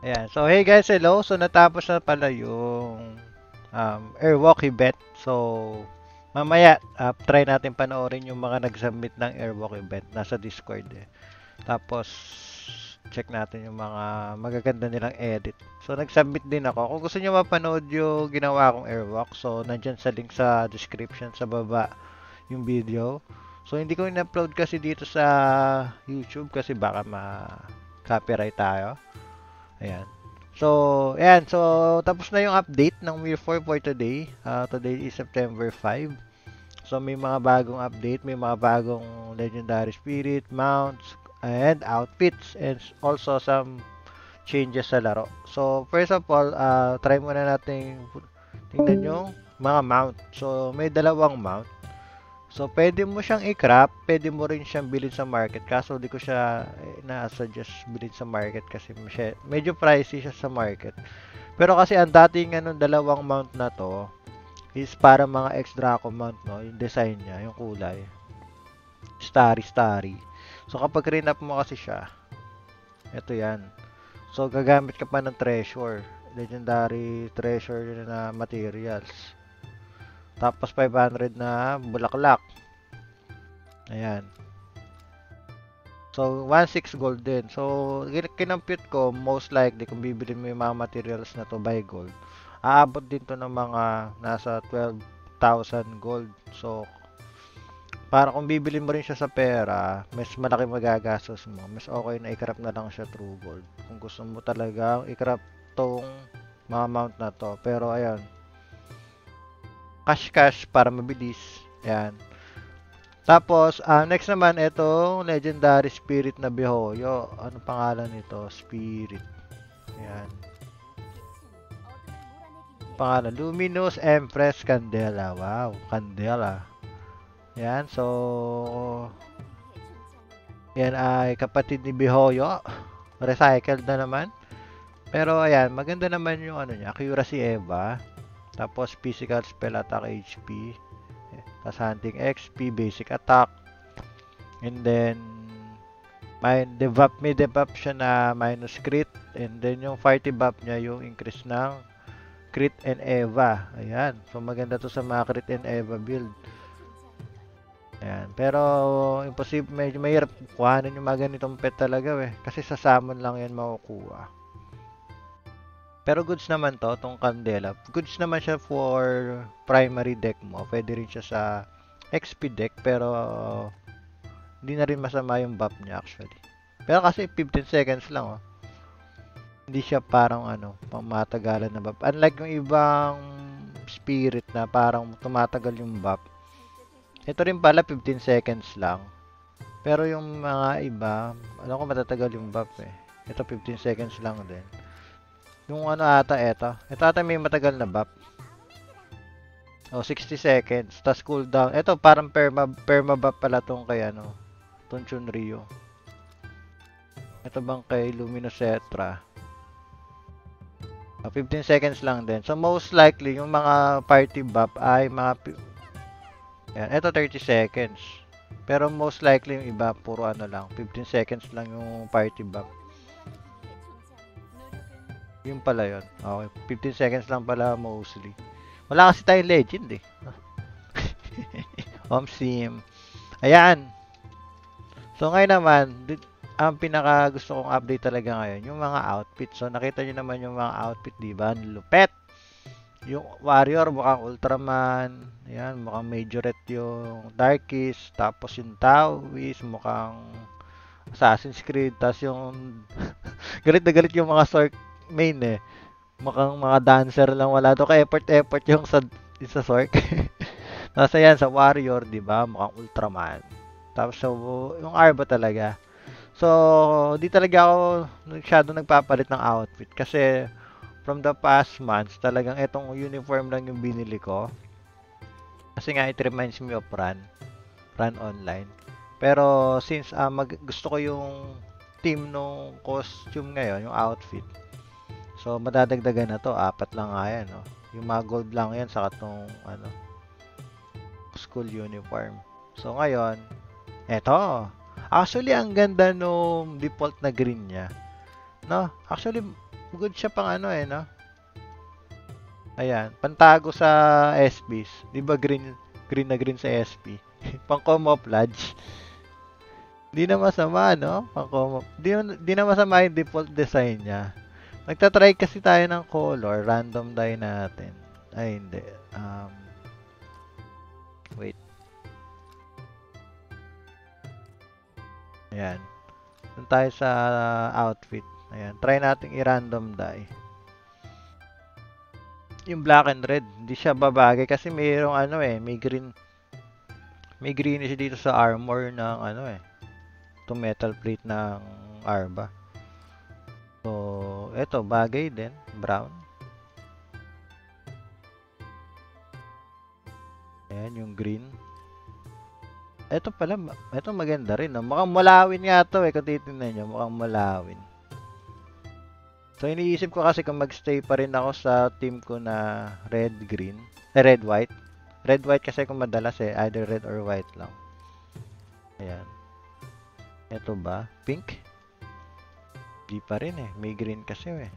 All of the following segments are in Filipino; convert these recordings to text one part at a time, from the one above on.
Ayan. So, hey guys, hello. So, natapos na pala yung Airwalk event. So, mamaya, try natin panoorin yung mga nag-submit ng Airwalk event. Nasa Discord eh. Tapos, check natin yung mga magaganda nilang edit. So, nag-submit din ako. Kung gusto niyo mapanood yung ginawa kong Airwalk, so, nandyan sa link sa description sa baba yung video. So, hindi ko in-upload kasi dito sa YouTube kasi baka ma-copyright tayo. Ayan. So, ayan. So, tapos na yung update ng Week 4 for today. Today is September 5. So, may mga bagong update. May mga bagong Legendary Spirit, mounts, and outfits. And also some changes sa laro. So, first of all, try muna natin tingnan yung mga mount. So, may dalawang mount. So, pwede mo siyang i-crop, pwede mo rin siyang bilhin sa market. Kaso, di ko siya na-suggest bilhin sa market kasi medyo pricey siya sa market. Pero kasi ang dating ano, dalawang mount na to is para mga ex-Draco mount, no? Yung design niya, yung kulay. Starry. So, kapag rin-up mo kasi siya, ito yan. So, gagamit ka pa ng treasure. Legendary treasure na materials. Tapos, 500 na bulaklak. Ayan. So, 1.6 gold din. So, kinampute ko, most likely, kung bibili mo yung mga materials na to by gold, aabot din to ng mga nasa 12,000 gold. So, para kung bibili mo rin siya sa pera, mas malaki magagastos mo. Mas okay na i-crop na lang siya through gold. Kung gusto mo talaga i-crop tong mga mount na to. Pero, ayan, cash para mabilis. Ayan. Tapos, next naman, itong Legendary Spirit na Bihoyo. Ano pangalan nito? Spirit. Ayan. Pangalan, Luminous Empress Candela. Wow, Candela. Ayan, so, yan ay kapatid ni Bihoyo. Recycled na naman. Pero, ayan, maganda naman yung ano niya. Accuracy Eva. Tapos, Physical Spell Attack HP. Tapos, Hunting XP, Basic Attack. And then, may debuff siya na minus crit. And then, yung fighty buff niya, yung increase ng crit and Eva. Ayan. So, maganda to sa mga crit and Eva build. Ayan. Pero, imposible, medyo mahirap kuhanin yung mga ganitong pet talaga eh. Kasi sa summon lang yan makukuha. Pero goods naman to, tong Candela. Goods naman siya for primary deck mo. Pwede rin siya sa XP deck, pero hindi na rin masama yung buff niya actually. Pero kasi 15 seconds lang oh. Hindi siya parang ano, pang matagalan na buff. Unlike yung ibang spirit na parang tumatagal yung buff. Ito rin pala 15 seconds lang. Pero yung mga iba, alam ko matatagal yung buff eh. Ito 15 seconds lang din. Yung ano ata ito. Ito ata may matagal na buff. Oh, 60 seconds. Tapos cooldown. Ito parang perma buff pala tong kay ano. Tong Chunryu. Ito bang kay Luminous Cetra. 15 seconds lang din. So most likely yung mga party buff ay mga yan, ito 30 seconds. Pero most likely yung iba puro ano lang, 15 seconds lang yung party buff. Yun pala yun. Okay, 15 seconds lang pala mostly. Wala kasi tayong legend eh. Sim. Ayan. So ngayon naman, ang pinaka gusto kong update talaga ngayon, yung mga outfit. So nakita niyo naman yung mga outfit, di ba? Lupet. Yung warrior mukhang Ultraman. Ayan, mukhang Majorette yung Darkest. Tapos yung Taoist mukhang Assassin's Creed. Tapos yung galit na galit yung mga Sorc main eh. Mukhang mga dancer lang wala to. Kaya effort yung sa Sorc. Tapos ayan, sa warrior, di ba? Mukhang Ultraman. Tapos so, yung Arba talaga. So, di talaga ako masyado nagpapalit ng outfit kasi from the past months, talagang etong uniform lang yung binili ko. Kasi nga it reminds me of Run Online. Pero since gusto ko yung team nung costume ngayon, yung outfit. So, madadagdagan na to. Apat lang nga yan, no? Yung mga gold lang yan sa katong ano, school uniform. So, ngayon, eto. Actually, ang ganda nung default na green niya. No? Actually, Good siya pang ano eh, no? Ayan, pantago sa SPs. Di ba green na green sa SP? Pang camouflage. Di na masama, no? Pang di na masama yung default design niya. Nagtatry kasi tayo ng color, random dye natin. Ay, hindi. Wait. Ayan. Doon tayo sa outfit. Ayan. Try natin i-random dye. Yung black and red, hindi siya babagay kasi mayroong ano eh, may greenish dito sa armor ng ano eh, itong metal plate ng Arba. So, eto, bagay din, brown. Ayan, yung green. Eto pala, eto maganda rin. No? Mukhang malawin nga to eh, kung titignan nyo, mukhang malawin. So, iniisip ko kasi kung magstay pa rin ako sa team ko na red-green, red-white. Red-white kasi kung madalas eh, either red or white lang. Ayan. Eto ba? Pink? Di pa rin eh, may green kasi eh.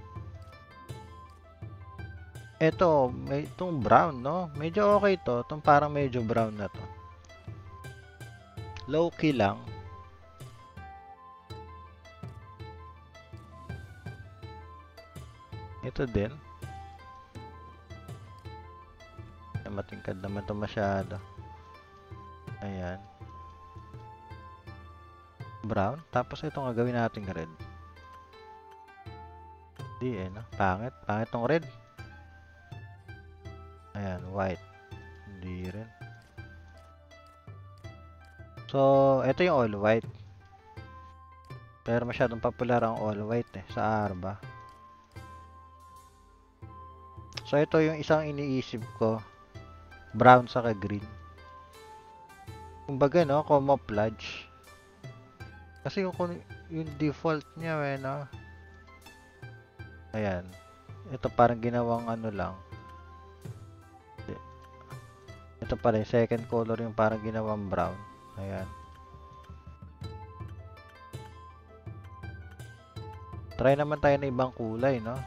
Eto, may itong brown, no? Medyo okay to. Itong parang medyo brown na to. Low-key lang. Ito din. Matingkad naman to masyado. Ayan. Brown. Tapos itong gagawin nating red. Di eh, no? Pangit. Pangit tong red. Ayan, white. Hindi rin. So, ito yung all white. Pero masyadong popular ang all white eh, sa Arba. So, ito yung isang iniisip ko. Brown saka green. Kumbaga, no? Camouflage. Kasi yung default niya, eh, no? Ayan. Ito parang ginawang ano lang. Ito pala yung second color yung parang ginawang brown. Ayan. Try naman tayo ng ibang kulay, no?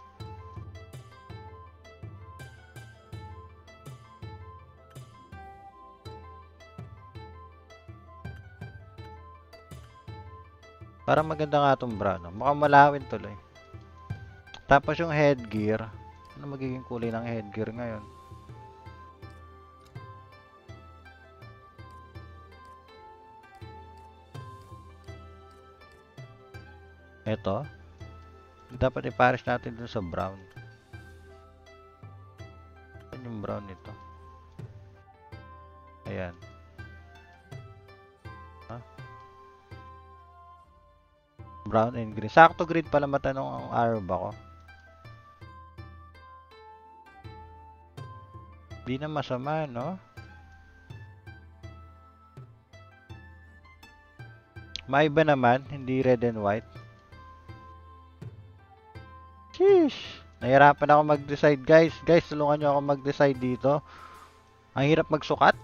Parang maganda nga itong brown, no? Mukhang malawin tuloy. Tapos yung headgear. Ano magiging kulay ng headgear ngayon? Ito. Dapat i-parish natin dun sa brown. Ano yung brown nito? Ayan. Huh? Brown and green. Sakto green pala matanong ang Arba ko. Di na masama, no? May iba naman, hindi red and white. Sheesh! Nahirapan ako mag-decide, guys. Guys, tulungan nyo ako mag-decide dito. Ang hirap magsukat.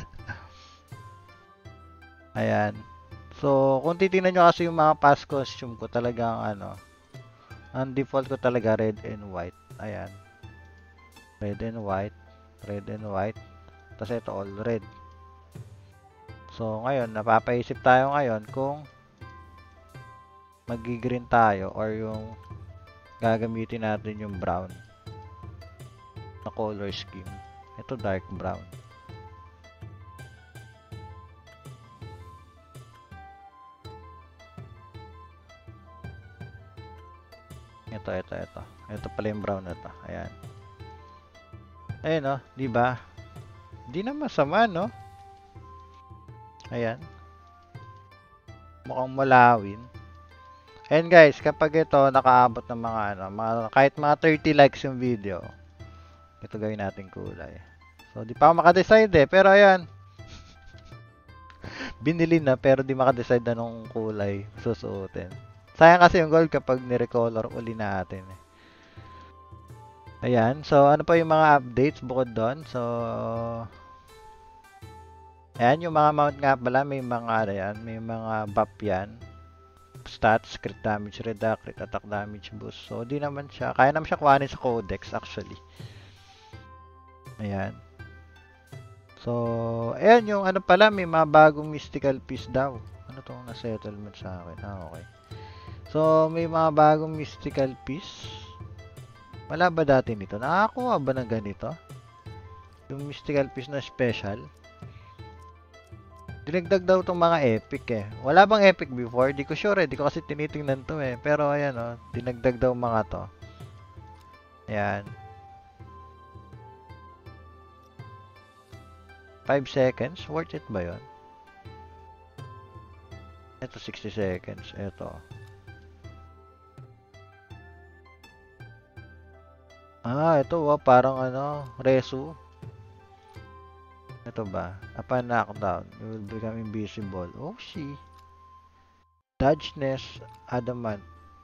Ayan. So, kung titingnan nyo kasi yung mga past costume ko, talagang ano, ang default ko talaga red and white. Ayan. Red and white. Red and white. Tapos ito all red. So, ngayon, napapaisip tayo ngayon kung magi-green tayo or yung gagamitin natin yung brown na color scheme. Ito dark brown. Ito. Ito pala yung brown na to. Ayan. Ayan, no? Diba? Di na masama, no? Ayan. Mukhang malawin. And guys, kapag ito nakaabot ng mga ano, kahit mga 30 likes yung video, ito gawin natin kulay. So, di pa ako makadecide eh. Pero ayan. Binili na pero di makadecide na nung kulay susuotin. Sayang kasi yung gold kapag nirecolor uli natin eh. Ayan. So, ano pa yung mga updates bukod doon? So, ayan, yung mga mount nga pala, may mga, ayan, may mga buff yan. stats, crit damage reduct, crit attack damage boost. So, di naman siya, kaya naman siya kuhanin sa codex actually. Ayan. So, ayan yung ano pala, may mga bagong mystical piece daw. Ano tong na-settlement sa akin? Okay. So, may mga bagong mystical piece. Wala ba dati nito? Nakakuha ba ng ganito? Yung mystical piece na special? Dinagdag daw itong mga epic eh. Wala bang epic before? Di ko sure eh. Di ko kasi tinitingnan to eh. Pero ayan oh, dinagdag daw mga to. Ayan. 5 seconds? Worth it ba yun? Ito 60 seconds. Ito. Ito parang ano, Resu. Ito ba? Upon knockdown, you will become invisible. Oh, she. Dodgeness, adamant.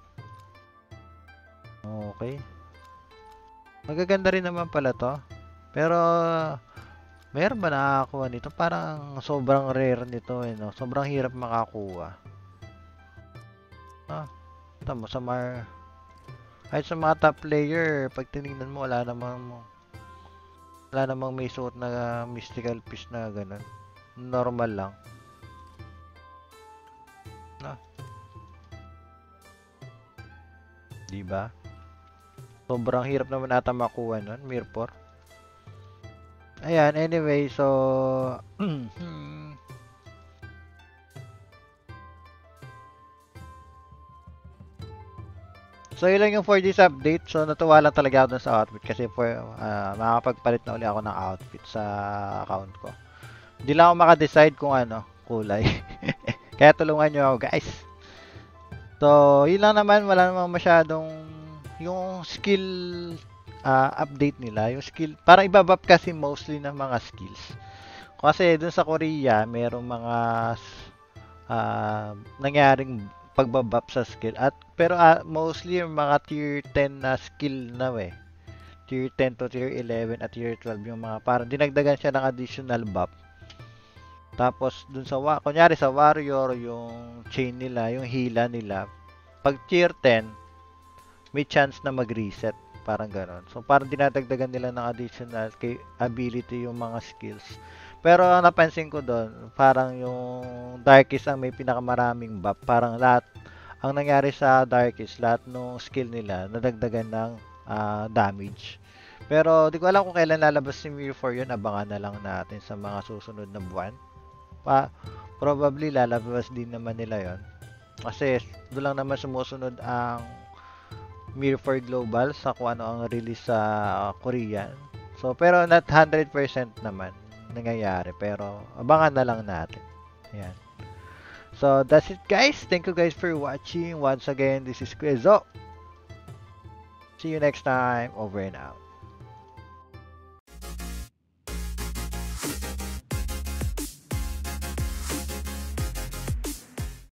Okay. Magaganda rin naman pala to. Pero, meron ba nakakakuha nito? Parang sobrang rare nito eh, no? Sobrang hirap makakuha. Tama sa kahit sa mga top player, pag tinignan mo, wala namang may suot na mystical piece na ganun. Normal lang. Diba? Sobrang hirap naman ata makuha nun, Mirpor. Ayan, anyway, so so yun lang yung for this update. So natuwa lang talaga ako dun sa outfit kasi makakapagpalit na uli ako ng outfit sa account ko. Hindi lang ako makadecide kung ano, kulay. Kaya tulungan nyo ako guys. So yun lang naman, wala namang masyadong yung skill update nila. Yung skill, parang ibabap kasi mostly ng mga skills. Kasi dun sa Korea, merong mga nangyaring pagbabap sa skill. Pero mostly yung mga tier 10 na skill na Tier 10 to tier 11 at tier 12 yung mga parang dinagdagan siya ng additional buff. Tapos dun sa kunyari sa warrior, yung chain nila, yung hila nila, pag tier 10, may chance na mag-reset. Parang ganon. So, parang dinadagdagan nila ng additional ability yung mga skills. Pero ang napansin ko doon, parang yung Darkest ang may pinakamaraming buff. Parang lahat, ang nangyari sa Darkest, lahat ng skill nila, nadagdagan ng damage. Pero, di ko alam kung kailan lalabas si Mirror 4 yun. Abangan na lang natin sa mga susunod na buwan. Probably lalabas din naman nila yon. Kasi, doon lang naman sumusunod ang Mirror 4 Global sa kung ano ang release sa Korean. So, pero not 100% naman nangyayari. Pero, abangan na lang natin. Ayan. So, that's it guys. Thank you guys for watching. Once again, this is Quizzo. See you next time. Over and out.